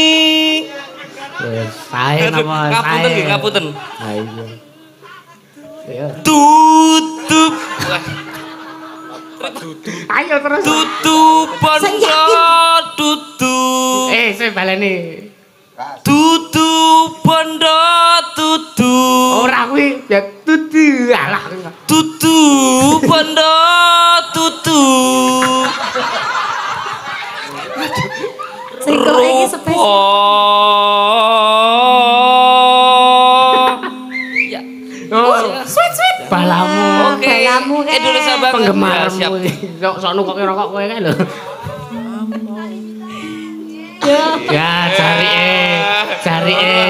Sae napa sae. Ngapunten nggih, ngapunten. Ha iya. Ya. Tutup. Ayo terus. Tutup bondo tutup. Saya baleni. Tutup bondo tutup. Ora kuwi ya tutu. Alah. Tutup bondo tutup. Sing kok iki Ya. Sweet. Balamu. Oke. Balamu kan. Indonesia banget. Penggemarmu. Siap. Sok nukoke rokok kowe kae lho. Yo. Ya jarike.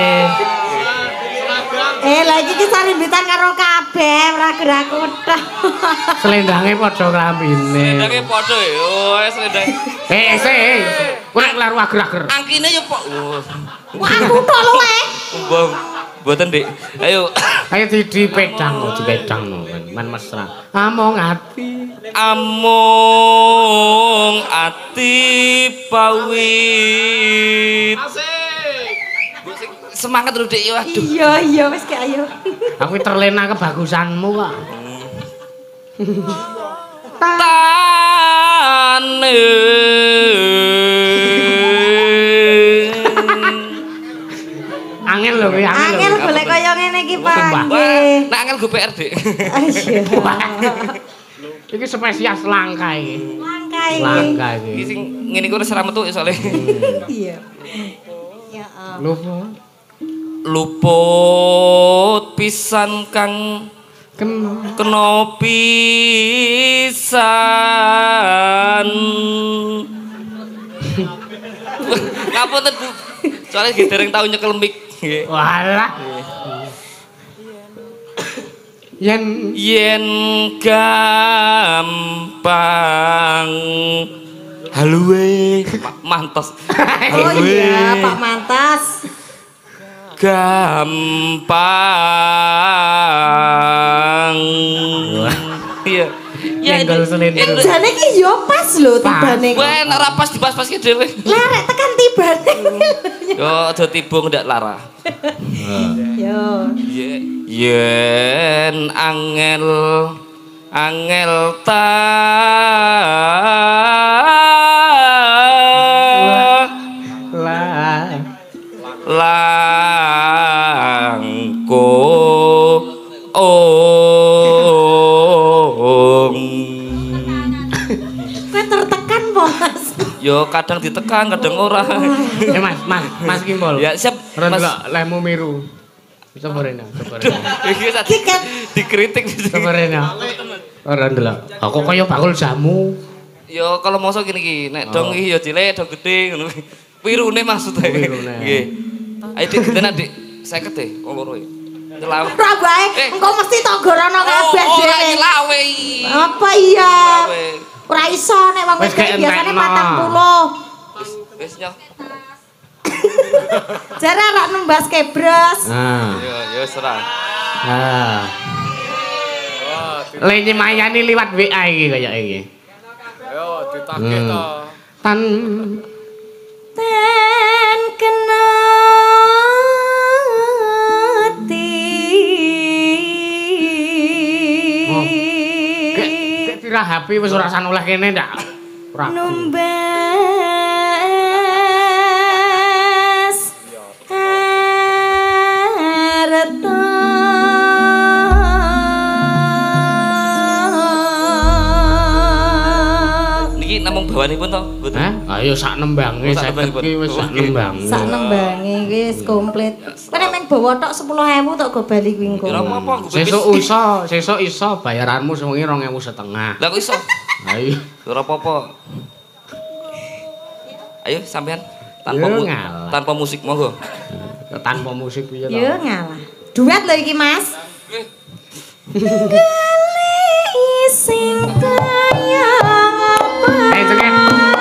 Lagi ki sarimbitan karo kabeh ora gerak kuthah. Selendange padha klambine. Selendangnya podo ya. Oh, selendang. Kowe nek laru ager-ager. Angkine ya, Pak. Wah, aku tok luwe. Mboten, Dik. Ayo. Ayo dipedang man mesra. Among ati. Among ati pawit. Semangat lho, Dik. Waduh. Iya wis ki ayo. Aku terlena kebagusanmu kok. Tane. Angel lho kuwi, Angel golek kaya ngene iki, Pak. Nggih. Nek angel go PR, Dik. Iki spesies langka iki. Langka Iki. Iki sing ngene iku wis ora metu soalé. Iya. Ya Lho, luput pisan kang kena pisan. Ngapunten Bu. Soalnya dereng tau nyekel mic. Nggih. Walah. Yen gampang haluwe mantos. Oh iya, Pak Mantas. Gampang. Iya. Ya jane iki yo pas lho tibane. Wah, nek ora pas dipas-paske dhewe. Lerek tekan tibane. Yo aja tiba ndak lara. Yo. Yen angel ta langko Kowe tertekan po, Mas. Yo kadang ditekan, kadang ora. Mas Kimbol. Ya siap. Mas lemu miru. Sabarena. Iki dikritik. Sabarena. Ora ndelok. Kok kaya bakul jamu. Yo kalau mosok gini iki, nek dong iki yo cilik, dong gede ngono. Wirune maksudnya. Nggih. Ayo dikene Dik, 50 e, wong loro e. Nyelawe. Ora bae, engko mesti tak gorono kabeh dhewe. Ora nyelawe. Apa iya? Ora iso nek wong wedok biasane 40. Wis nyoh. Jare arek nembas kebros. Yo serah. Le nyemayani liwat WA iki kaya iki. Ayo ditagih to. Ten kena Kek tirah HP wis ora san oleh kene ndak. Ora. Numbas areta Niki namung bawanipun to, mboten? Ayo sak nembange saiki wis sak nembange. Sak nembange wis komplit. Kowe nek meng bawa tok 10.000 tok go bali kuwi engko. Ora apa-apa. Sesuk iso bayaranmu sewengi 2.500. Lah kok iso? Ayo. Ora apa-apa. Ayo sampean tanpa musik monggo. Tanpa musik piye to? Yo ngalah. Duet lho iki, Mas. Kali sing kaya apa? Ayo cengen.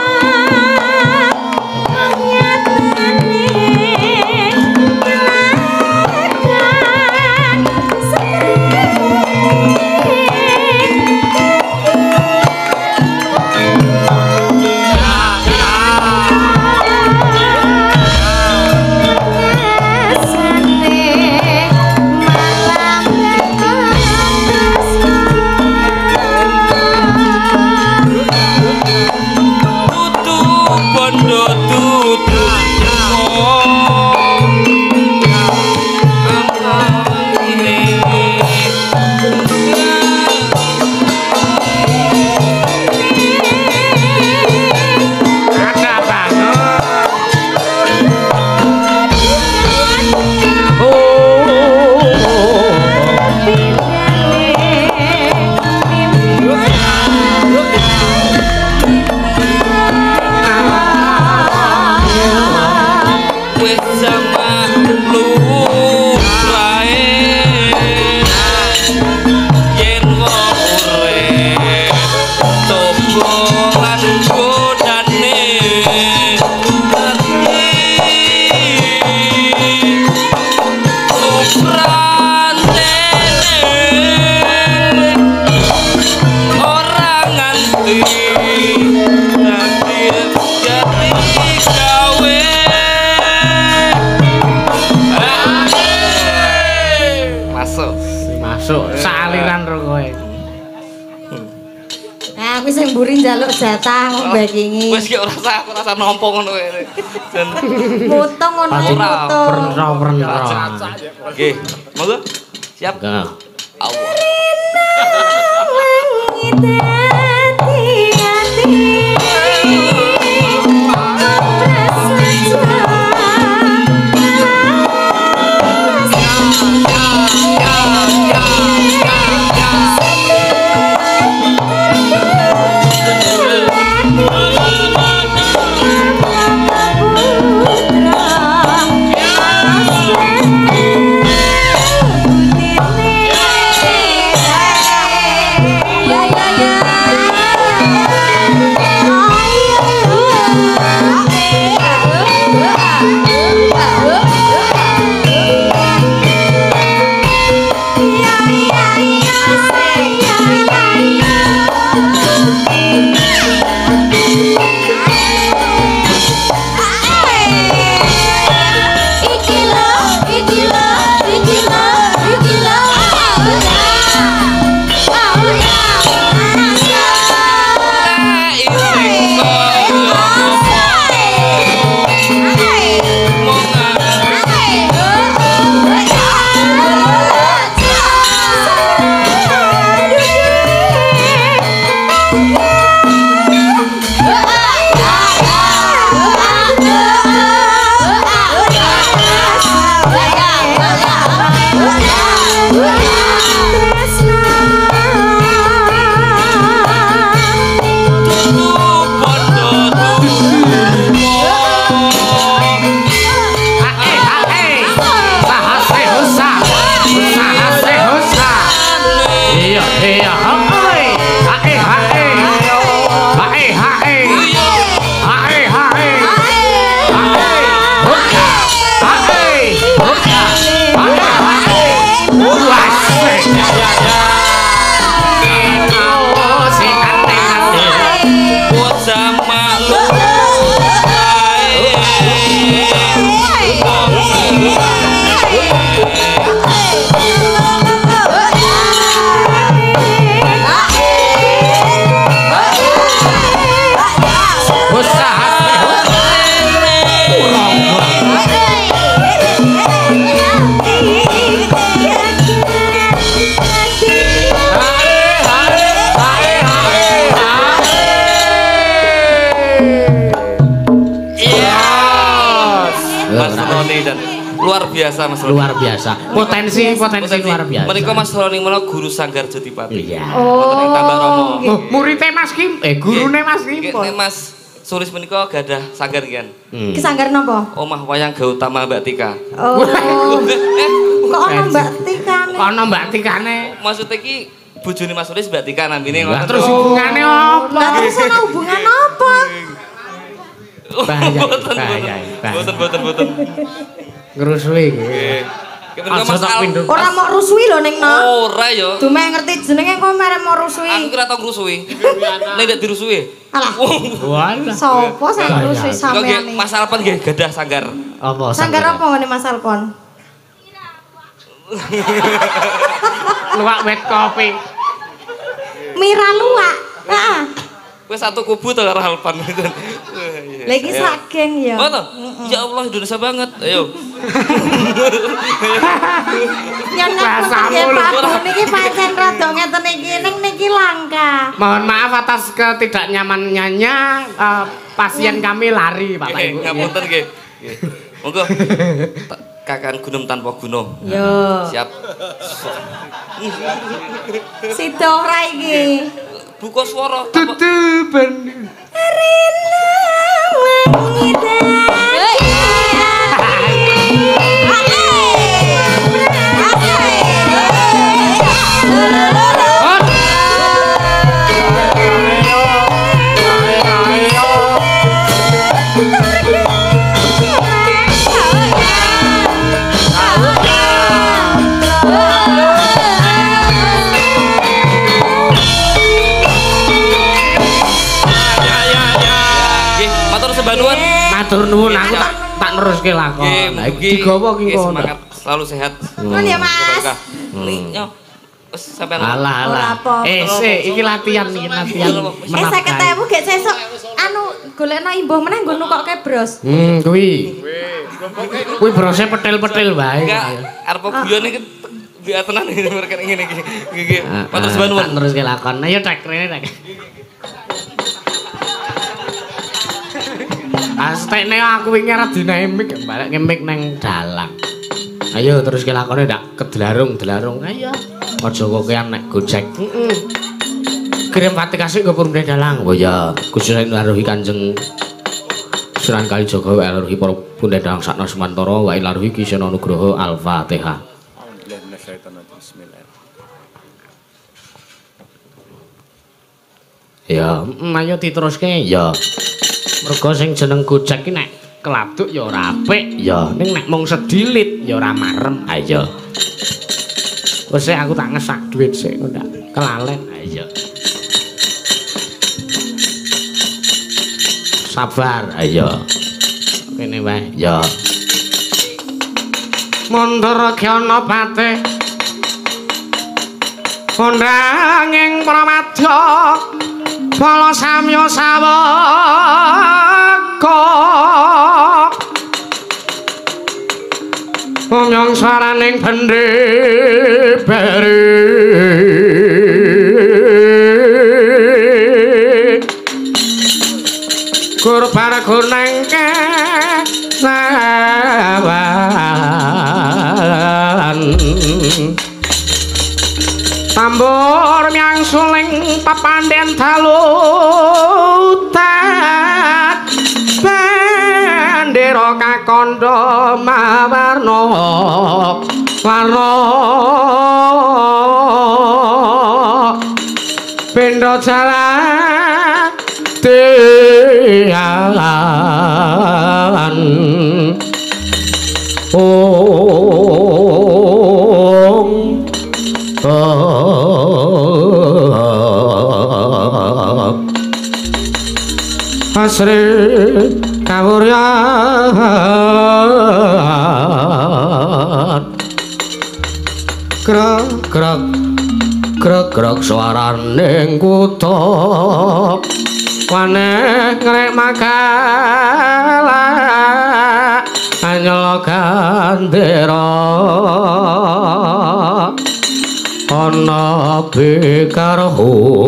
Masuk saliran ro kowe. Nah, aku sing mburi njaluk jatah ngombakingi. Wis ki ora rasa nampa ngono kowe. Mutong ngono iki mutong. Pernah. Nggih, monggo. Siap. Nah. Allah. luar biasa Mas Roni. Luar biasa. Potensi luar biasa. Menika Mas Roni menawa guru Sanggar Jodipati. Iya. Wonten ing Tambah Rama. Oh, muridé Mas Kim, gurune Mas Kim. Nek Mas Sulis menika gadah sanggar kan. Ki sanggar napa? Omah Wayang Gautama Mbak Tika. Oh. Kok ana Mbak Tikane? Ana Mbak Tikane. Maksudnya ki bojone Mas Sulis Mbak Tika nambine ngoten. Terus hubungane apa? Lah terus ana hubungan apa? Boten. Ngrusui iki. Kemenika Mas Al. Ora mau rusui lho ning no. Ora ya. Dume ngerti jenenge kok mere mau rusui. Aku ora tau ngrusui. Nek ndak dirusui. Alah. Walah. Sopo sing rusui sampean iki? Mas Alpon nggih gadah sanggar. Apa sanggar apa ngene Mas Alpon? Luwak wet kopi. Mira luwak. Heeh. Wis satu kubu to karo Alpon. Lah iki sak geng ya. Oh toh? Ya Allah Indonesia banget. Ayo. Yang ngapain niki pancen rada ngeten iki ning niki langka. Mohon maaf atas ketidaknyamanannya pasien kami lari Bapak Ibu. Ngapunten nggih. Monggo. Kakan gunung tanpa gunung. Yo. Siap. Sida ora iki. Buka swara. Tutupen. Rina Matur nuwun aku tak neruske lakon. Lah iki digawa ki kono. Semangat selalu sehat. Nuwun ya Mas. Yo. Wes sampean. Alah. Iki latihan menang. 50.000 gek sesuk anu golekno imbuh meneh nggo nukokke bros. Kuwi brose petil-petil wae. Enggak, arep guyone iki biar tenan iki mereka ngene iki. Nggih. Matur sembah nuwun. Neruske lakon. Ayo tek rene tek. Astekne aku wingi arep dinae mik balik mik nang dalang. Ayo terus lakone ndak kedlarung-dlarung. Ayo. Aja kok kean nek gojek. Kirim Fatihah sik ke purune dalang. Oh ya, Gusti laruhi Kanjeng Sunan Kalijaga wa laruhi para Bunda Dalang sakna Sumantara wa laruhi Kisana Nugroho Al-Fatihah. Ya, ayo diteruske ya. Mergo sing jeneng gojek ki nek keladuk ya ora apik ya, ning nek mung sedilit ya ora marem. Ayo. Wes aku tak ngesak dhuwit sik ndak kelalen. Ayo. Sabar, ayo. Kene wae, ya. Mandara kyana patih. Kondanging pramadya Bala samya sawaka Omyong swaraning bendhe beri kurban gunengke lawan tambur miang suling papanden talutat bendera kakandha mawarna warna pindha jalan tian asri kawuryan krek krek krek krek swaraning kutha waneh ngrek makala anyel gandera ana bikarhu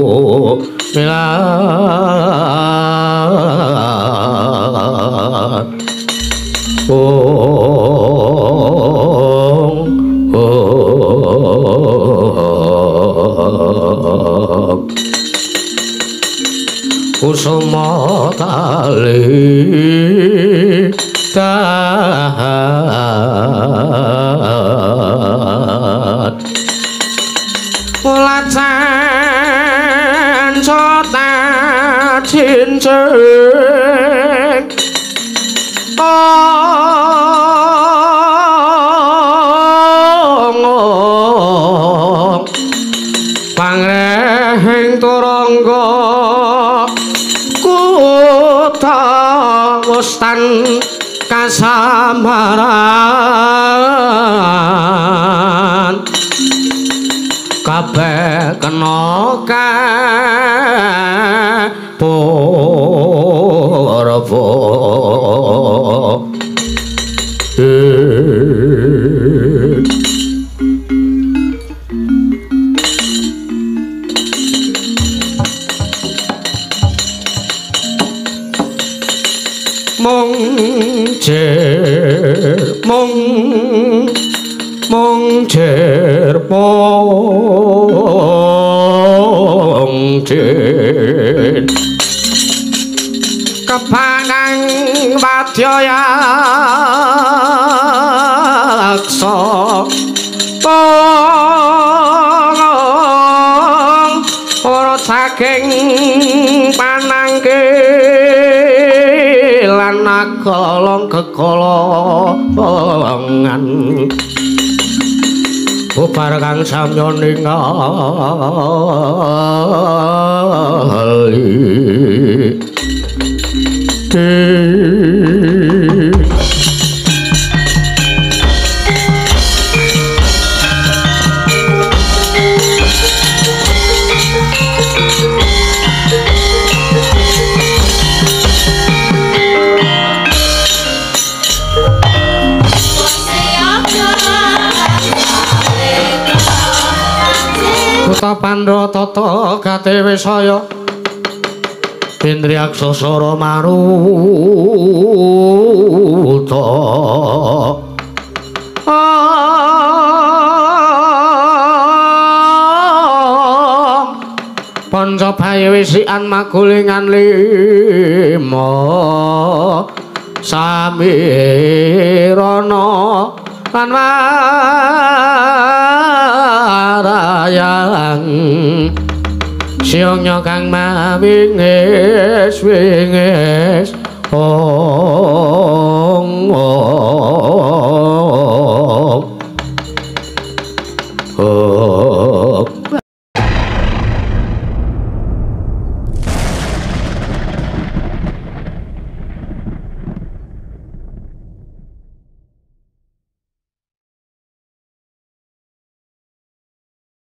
milan kusuma kali tahat ulacan sota cincin pangrehing turangga kutha wustan kasamaran kabeh kena kapurva mung jer pongjen kepanang wadyayaksa ora saking panangke lan nagalong kekolongan bubar kang samya ningali Pandra tata gate wisaya Indriaksa sara maruta panca bayi wisikan magulingan lima samirana lan warayang siangnya kang mawingis wingis ong